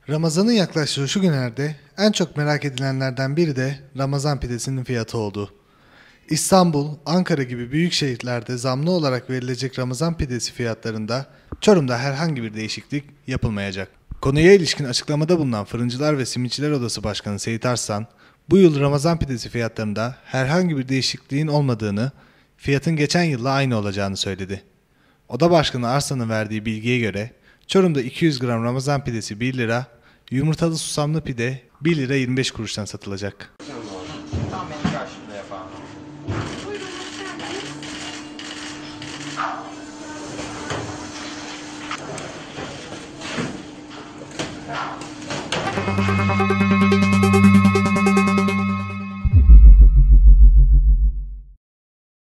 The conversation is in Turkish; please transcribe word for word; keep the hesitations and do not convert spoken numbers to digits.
Ramazan'ın yaklaştığı şu günlerde en çok merak edilenlerden biri de Ramazan pidesinin fiyatı oldu. İstanbul, Ankara gibi büyük şehirlerde zamlı olarak verilecek Ramazan pidesi fiyatlarında Çorum'da herhangi bir değişiklik yapılmayacak. Konuya ilişkin açıklamada bulunan Fırıncılar ve Simitçiler Odası Başkanı Seyit Arslan, bu yıl Ramazan pidesi fiyatlarında herhangi bir değişikliğin olmadığını, fiyatın geçen yılla aynı olacağını söyledi. Oda Başkanı Arslan'ın verdiği bilgiye göre Çorum'da iki yüz gram Ramazan pidesi bir lira, yumurtalı susamlı pide bir lira yirmi beş kuruştan satılacak. Tam benim karşımda yapalım. Buyurun,